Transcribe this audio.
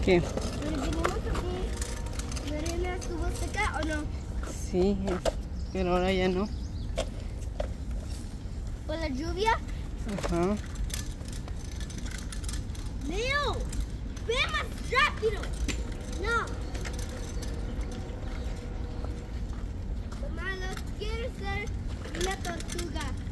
¿Qué? Pero venimos aquí. ¿La arena estuvo seca o no? Sí, pero ahora ya no. ¿Por la lluvia? Ajá. Leo, ve más rápido. No. Mamá, no quiero ser una tortuga.